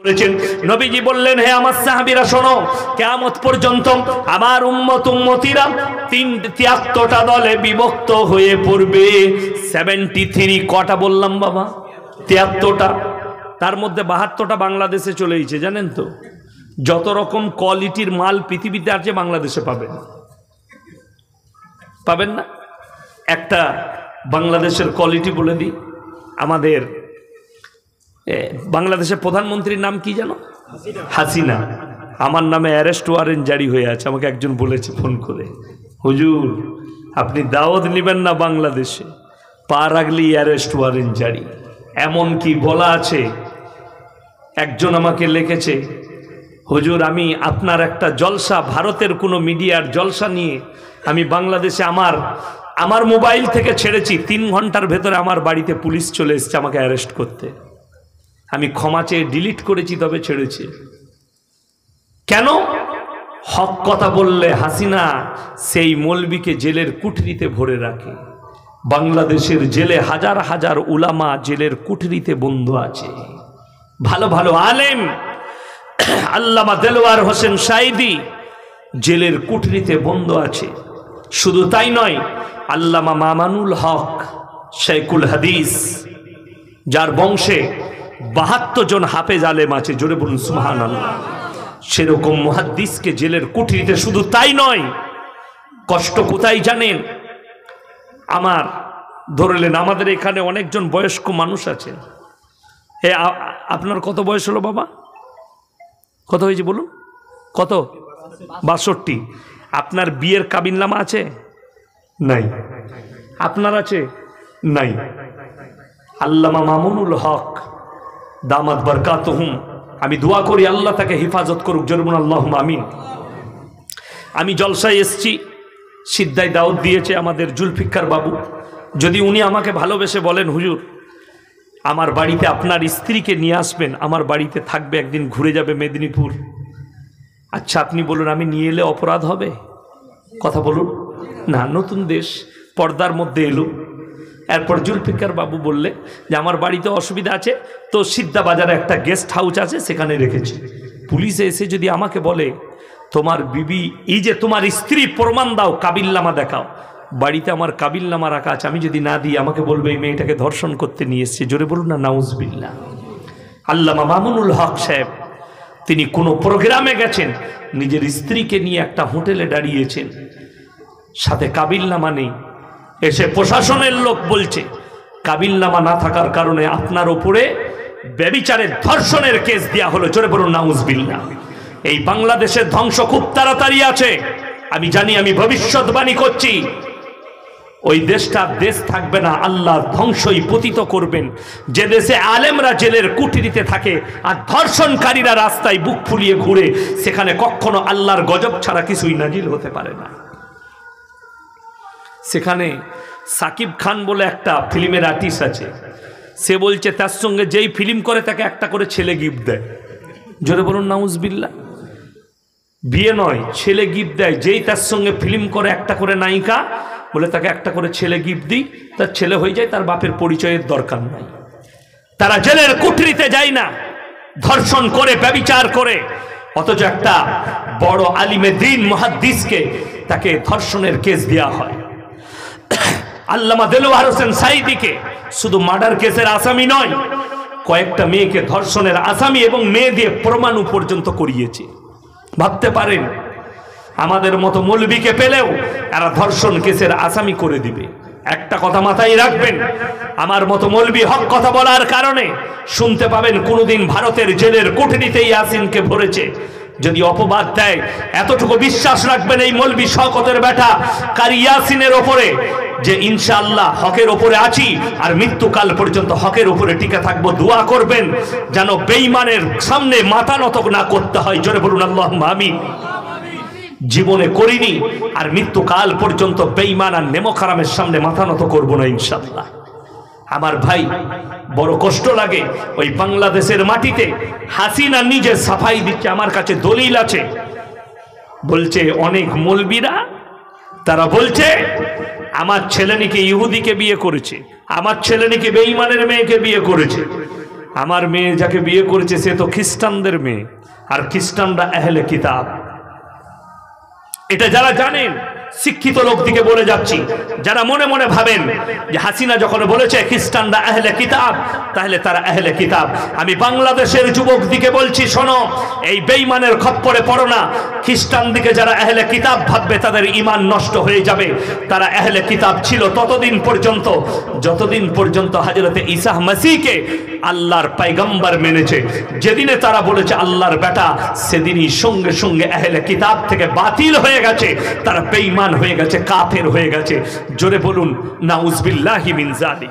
নবীজি বললেন, হে আমার সাহাবীরা শোনো, কিয়ামত পর্যন্ত আমার উম্মতিরা 73টা দলে বিভক্ত হয়ে পড়বে। 73 কটা বললাম বাবা? 73টা। তার মধ্যে 72টা বাংলাদেশে চলেইছে, জানেন তো? যত রকম কোয়ালিটির মাল পৃথিবীতে আছে বাংলাদেশে পাবেন, পাবেন না? একটা বাংলাদেশের কোয়ালিটি বলে দিই। আমাদের বাংলাদেশের প্রধানমন্ত্রীর নাম কি জানো? হাসিনা। আমার নামে অ্যারেস্ট ওয়ারেন্ট জারি হয়ে আছে। আমাকে একজন বলেছে ফোন করে, হুজুর আপনি দাওয়াত নেবেন না বাংলাদেশে, পা রাখলেই অ্যারেস্ট ওয়ারেন্ট জারি। এমন কি বলা আছে, একজন আমাকে লিখেছে, হুজুর আমি আপনার একটা জলসা, ভারতের কোনো মিডিয়ার জলসা নিয়ে আমি বাংলাদেশে আমার মোবাইল থেকে ছেড়েছি, 3 ঘন্টার ভেতরে আমার বাড়িতে পুলিশ চলে এসেছে আমাকে অ্যারেস্ট করতে। আমি ক্ষমা চেয়ে ডিলিট করেছি, তবে ছেড়েছে। কেন? হক কথা বললে হাসিনা সেই মৌলবীকে জেলের কুঠরিতে ভরে রাখে। বাংলাদেশের জেলে হাজার হাজার উলামা জেলের কুঠরিতে বন্ধ আছে। ভালো ভালো আলেম, আল্লামা দেলোয়ার হোসেন সাঈদী জেলের কুঠরিতে বন্ধ আছে। শুধু তাই নয়, আল্লামা মামানুল হক শেখুল হাদিস, যার বংশে 72 জন হাফেজ আলেম আছে, জোরে বলুন সুবহানাল্লাহ, সেরকম মুহাদ্দিসকে জেলের কুঠরিতে। শুধু তাই নয়, কষ্ট কোথায় জানেন? আমার ধরলেন আমাদের এখানে অনেকজন বয়স্ক মানুষ আছে। আপনার কত বয়স হলো বাবা? কত হয়েছে বলুন? কত? 62। আপনার বিয়ের কাবিননামা আছে? নাই। আপনার আছে? নাই। আল্লামা মামুনুল হক দামাত বারকাতুহুম, আমি দোয়া করি আল্লাহ তাকে হেফাজত করুক, জরুন আল্লাহুম্মা আমিন। আমি জলসায় এসছি, সিদ্ধায় দাওয়াত দিয়েছে আমাদের জুলফিকার বাবু। যদি উনি আমাকে ভালোবেসে বলেন, হুজুর আমার বাড়িতে আপনার স্ত্রীকে নিয়ে আসবেন, আমার বাড়িতে থাকবে, একদিন ঘুরে যাবে মেদিনীপুর, আচ্ছা আপনি বলুন আমি নিয়ে এলে অপরাধ হবে? কথা বলুন না। নতুন দেশ, পর্দার মধ্যে এলো। এরপর জুলফিকার বাবু বললে যে আমার বাড়িতে অসুবিধা আছে, তো সিদ্ধা বাজারে একটা গেস্ট হাউস আছে, সেখানে রেখেছি। পুলিশে এসে যদি আমাকে বলে তোমার বিবি, এই যে তোমার স্ত্রী, প্রমাণ দাও, কাবিলনামা দেখাও, বাড়িতে আমার কাবিলনামা রাখা আছে, আমি যদি না দিই আমাকে বলবে এই মেয়েটাকে ধর্ষণ করতে নিয়ে এসছে। জোরে বলুন না নাউজুবিল্লাহ। আল্লামা মামুনুল হক সাহেব, তিনি কোনো প্রোগ্রামে গেছেন, নিজের স্ত্রীকে নিয়ে একটা হোটেলে দাঁড়িয়েছেন, সাথে কাবিলনামা নেই। এসে প্রশাসনের লোক বলছে কাবিলনামা না থাকার কারণে আপনার উপরে ব্যভিচারের ধর্ষণের কেস দেয়া হলো। জোরে বলুন নাউজুবিল্লাহ। এই বাংলাদেশের ধ্বংস খুব তাড়াতাড়ি আছে, আমি জানি। আমি ভবিষ্যৎবাণী করছি, ওই দেশটা দেশ থাকবে না, আল্লাহ ধ্বংসই পতিত করবেন। যে দেশে আলেমরা জেলের কুঠরিতে থাকে আর ধর্ষণকারীরা রাস্তায় বুক ফুলিয়ে ঘুরে, সেখানে কখনো আল্লাহর গজব ছাড়া কিছুই নাজিল হতে পারে না। সেখানে সাকিব খান বলে একটা ফিল্মের আর্টিস্ট আছে, সে বলছে তার সঙ্গে যেই ফিল্ম করে তাকে একটা করে ছেলে গিফট দেয়। জোরে বলুন নাউজুবিল্লাহ। বিয়ে নয়, ছেলে গিফট দেয়। যেই তার সঙ্গে ফিল্ম করে একটা করে নায়িকা, বলে তাকে একটা করে ছেলে গিফট দিই, তার ছেলে হয়ে যায়, তার বাপের পরিচয়ের দরকার নাই। তারা জেলের কুঠরিতে যায় না, ধর্ষণ করে, ব্যভিচার করে, অথচ একটা বড় আলিমে দ্বীন মুহাদ্দিসকে তাকে ধর্ষণের কেস দেওয়া হয়। আল্লামা দেলোয়ার হোসেন সাঈদীকে শুধু মার্ডার কেসের আসামি নয়, কয়েকটা মেয়েকে ধর্ষণের আসামি এবং মেয়ে দিয়ে প্রমাণও পর্যন্ত করিয়েছে। ভাবতে পারেন আমাদের মতো মৌলবীকে পেলেও এরা ধর্ষণ কেসের আসামি করে দিবে। একটা কথা মাথায় রাখবেন, আমার মতো মৌলবী হক কথা বলার কারণে শুনতে পাবেন কোনোদিন ভারতের জেলের কুঠরিতে ইয়াসিনকে ভরেছে। যদি অপবাদ দেয়, এতটুকু বিশ্বাস রাখবেন এই মৌলবী শওকতের বেটা কারি ইয়াসিনের ওপরে, যে ইনশাআল্লাহ হকের ওপরে আছি আর মৃত্যুকাল পর্যন্ত হকের ওপরে টিকে থাকবো। দোয়া করবেন যেন বেঈমানের সামনে মাথা নত না করতে হয়। জোরে বলুন আল্লাহুম্মা আমিন। জীবনে করিনি, আর মৃত্যুকাল পর্যন্ত বেঈমান আর নেমখারামের সামনে মাথা নত করবো না ইনশাআল্লাহ। আমার ভাই, বড় কষ্ট লাগে, ওই বাংলাদেশের মাটিতে হাসিনা নিজে সাফাই দিচ্ছে। আমার কাছে দলিল আছে, বলছে অনেক মৌলবীরা, তারা বলছে আমার ছেলে নাকি ইহুদিকে বিয়ে করেছে, আমার ছেলে নাকি বেঈমানের মেয়েকে বিয়ে করেছে। আমার মেয়ে যাকে বিয়ে করেছে সে তো খ্রিস্টানদের মেয়ে, আর খ্রিস্টানরা আহলে কিতাব। এটা যারা জানেন, শিক্ষিত লোক দিকে বলে যাচ্ছি, যারা মনে মনে ভাবেন যে হাসিনা যখন বলেছে খ্রিস্টানরা আহলে কিতাব, তাহলে তারা আহলে কিতাব। আমি বাংলাদেশের যুবক দিকে বলছি, শোনো, এই বেঈমানের খপ্পরে পড়ো না। খ্রিস্টান দিকে যারা আহলে কিতাব ভাববে তাদের ঈমান নষ্ট হয়ে যাবে। তারা আহলে কিতাব ছিল ততদিন পর্যন্ত যতদিন পর্যন্ত হযরতে ঈসা মসিহকে আল্লাহর পয়গম্বর মেনেছে। যেদিনে তারা বলেছে আল্লাহর বেটা, সেদিনই সঙ্গে সঙ্গে আহলে কিতাব থেকে বাতিল হয়ে গেছে, তারা বেঈমান হয়ে গেছে, কাফের হয়ে গেছে। জোরে বলুন নাউজুবিল্লাহি মিন যালিক।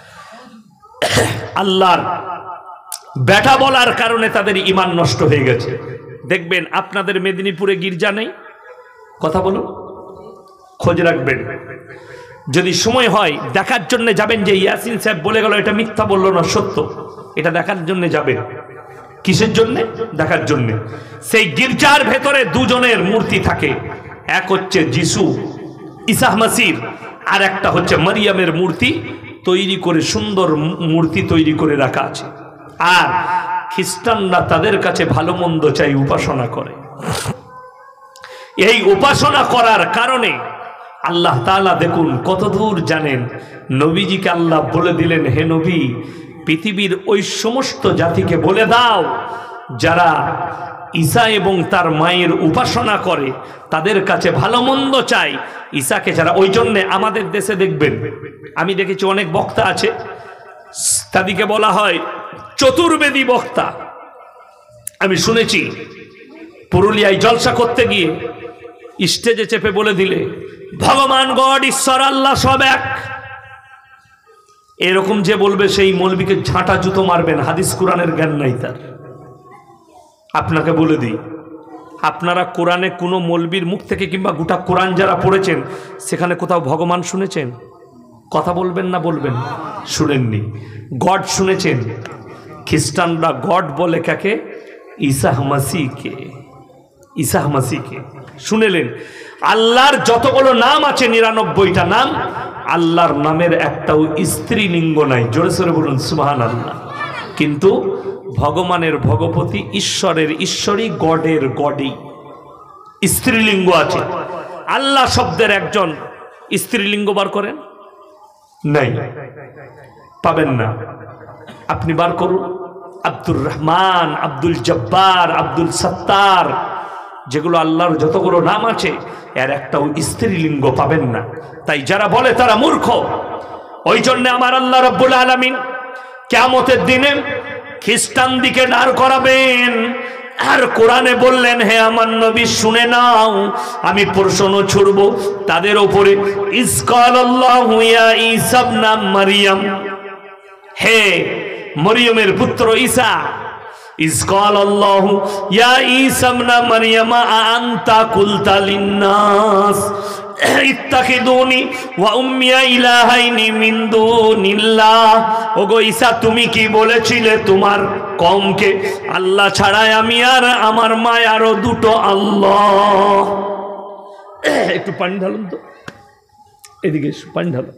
আল্লাহর বেটা বলার কারণে তাদের ঈমান নষ্ট হয়ে গেছে। দেখবেন আপনাদের মেদিনীপুরে গির্জা নেই, কথা বলুন, খোঁজ রাখবেন। যদি সময় হয় দেখার জন্য যাবেন যে ইয়াসিন সাহেব বলে গেল এটা মিথ্যা বললো না, সত্য, এটা দেখার জন্য যাবেন। কিসের জন্য? দেখার জন্য। সেই গির্জার ভেতরে দুজনের মূর্তি থাকে, এক হচ্ছে যিশু ঈসা মসিহ, আর একটা হচ্ছে মারিয়ামের মূর্তি তৈরি করে, সুন্দর মূর্তি তৈরি করে রাখা আছে। আর খ্রিস্টানরা তাদের কাছে ভালো মন্দ চাই, উপাসনা করে। এই উপাসনা করার কারণে আল্লাহ তাআলা দেখুন কত দূর জানেন, নবীজিকে আল্লাহ বলে দিলেন, হে নবী, পৃথিবীর ওই সমস্ত জাতিকে বলে দাও যারা ঈসা এবং তার মায়ের উপাসনা করে, তাদের কাছে ভালো মন্দ চাই, ঈসাকে যারা। ওই জন্যে আমাদের দেশে দেখবেন, আমি দেখেছি অনেক বক্তা আছে, তাদেরকে বলা হয় চতুর্বেদী বক্তা। আমি শুনেছি পুরুলিয়ায় জলসা করতে গিয়ে স্টেজে চেপে বলে দিলে ভগবান, গড, ঈশ্বর, আল্লাহ সব এক। এরকম যে বলবে সেই মৌলবীকে ঝাঁটা জুতো মারবেন, হাদিস কোরআনের জ্ঞান নাই তার। আপনাকে বলে দিই, আপনারা কোরআনে কোনো মৌলবীর মুখ থেকে কিংবা গোটা কোরআন যারা পড়েছেন সেখানে কোথাও ভগবান শুনেছেন? কথা বলবেন না, বলবেন। শুনেননি। গড শুনেছেন? খ্রিস্টানরা গড বলে কাকে? ঈসা মসিহকে। ঈসা মসিহকে শুনেলেন? আল্লাহর যতগুলো নাম আছে 99টা নাম, আল্লাহর নামের একটাও স্ত্রীলিঙ্গ নাই। জোরে সোরে বলুন সুবহানাল্লাহ। কিন্তু ভগবানের ভগবতী, ঈশ্বরের ঈশ্বরী, গডের গডই স্ত্রীলিঙ্গ আছে। আল্লাহ শব্দের একজন স্ত্রীলিঙ্গ বার করেন? নাই, পাবেন না। আপনি বার করুন, আব্দুর রহমান, আব্দুল জব্বার, আব্দুল সত্তার, যেগুলো আল্লাহর যতগুলো নাম আছে এর একটাও স্ত্রীলিঙ্গ পাবেন না। তাই যারা বলে তারা মূর্খ। ওই জন্য আমার আল্লাহ রাব্বুল আলামিন কিয়ামতের দিনে খ্রিস্টান দিকে দাঁড় করাবেন, আর কোরআনে বললেন, হে আমার নবী শুনে নাও, আমি প্রশ্ন ছুড়ব তাদের উপরে। ইসকালাল্লাহু ইয়া ঈসা ইবনা মারইয়াম, হে মরিয়মের পুত্র ঈসা, ইসকালাল্লাহু ইয়া ঈসা ইবনা মারইয়াম আনতা কুলতা লিন্নাস ইত্তাখিদুনি ওয়া উম্মিয়া ইলাহাইনি মিন দুনিল্লাহ। ওগো ঈসা, তুমি কি বলেছিলে তোমার কওমকে, আল্লাহ ছাড়াই আমি আর আমার মা আরো দুটো আল্লাহ। একটু পানি ঢালুন তো, এদিকে পানি ঢালুন।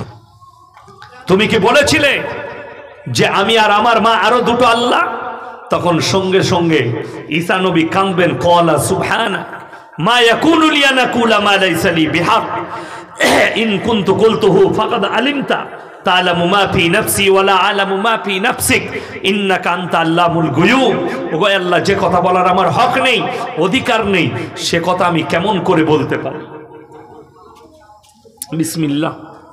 তুমি কি বলেছিলে যে আমি আর আমার মা আরো দুটো আল্লাহ? তখন সঙ্গে সঙ্গে ঈসা নবী কাঁদবেন, ক্বালা সুবহানাক মা ইয়াকুনু লি আন আকুলা মা লাইসা লি বিহাক ইন কুনতু কুলতুহু ফাকাদ আলিমতা তা'লামু মা ফি নাফসি ওয়া লা আ'লামু মা ফি নাফসিক ইন্নাকা আনতা আল্লামুল গুয়ুব। ওগো আল্লাহ, যে কথা বলার আমার হক নেই, অধিকার নেই, সে কথা আমি কেমন করে বলতে পারি? বিসমিল্লাহ,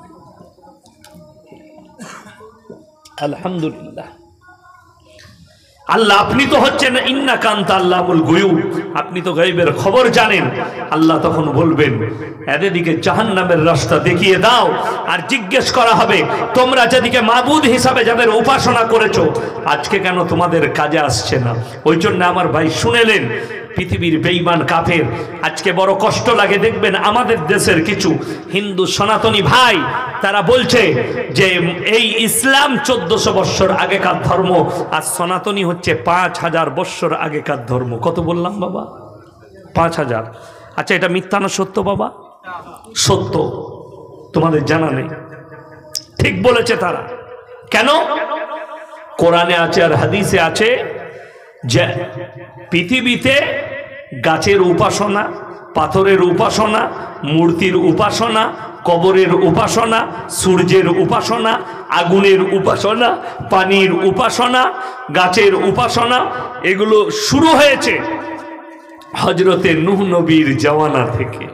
আলহামদুলিল্লাহ। আল্লাহ, আপনি তো হচ্ছেন ইন্নাকা আনতা আল্লামুল গুয়ুব, আপনি তো গায়বের খবর জানেন। আল্লাহ তখন বলবেন, এদেরকে জাহান্নামের রাস্তা দেখিয়ে দাও। আর জিজ্ঞেস করা হবে, তোমরা যেদিকে মাবুদ হিসাবে যাদের উপাসনা করেছো, আজকে কেন তোমাদের কাজে আসছে না? ওই জন্য আমার ভাই শুনেলেন, পৃথিবীর বেঈমান কাফের। আজকে বড় কষ্ট লাগে, দেখবেন আমাদের দেশের কিছু হিন্দু সনাতনী ভাই তারা বলছে যে এই ইসলাম 1400 বৎসর আগেকার ধর্ম, আর সনাতনী হচ্ছে 5000 বৎসর আগেকার ধর্ম। কত বললাম বাবা? 5000। আচ্ছা, এটা মিথ্যা না সত্য বাবা? সত্য, তোমাদের জানা নেই। ঠিক বলেছে তারা। কেন? কোরআনে আছে আর হাদিসে আছে যে পৃথিবীতে গাছের উপাসনা, পাথরের উপাসনা, মূর্তির উপাসনা, কবরের উপাসনা, সূর্যের উপাসনা, আগুনের উপাসনা, পানির উপাসনা, গাছের উপাসনা, এগুলো শুরু হয়েছে হযরতে নূহ নবীর জামানা থেকে।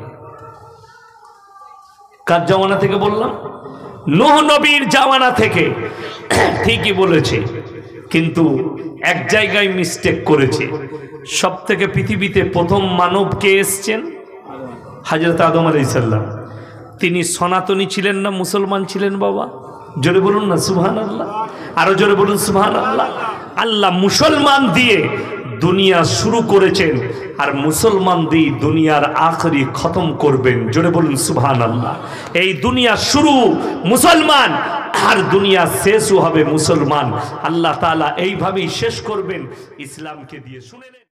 কার জামানা থেকে বললাম? নূহ নবীর জামানা থেকে। ঠিকই বলেছে, কিন্তু এক জায়গায় মিস্টেক করেছে। সব থেকে পৃথিবীতে প্রথম মানব কে এসছেন? হযরত আদম আলাইহিস সালাম। তিনি সনাতনী ছিলেন না মুসলমান ছিলেন? বাবা জোরে বলুন না সুবহানাল্লাহ, আরো জোরে বলুন সুবহানাল্লাহ। আল্লাহ মুসলমান দিয়ে দুনিয়া শুরু করেছেন, আর মুসলমান দিয়ে দুনিয়ার আখরি খতম করবেন। জোরে বলুন সুবহানাল্লাহ। এই দুনিয়া শুরু মুসলমান, আর দুনিয়া শেষও হবে মুসলমান। আল্লাহ তাআলা এইভাবেই শেষ করবেন ইসলামকে দিয়ে। শুনে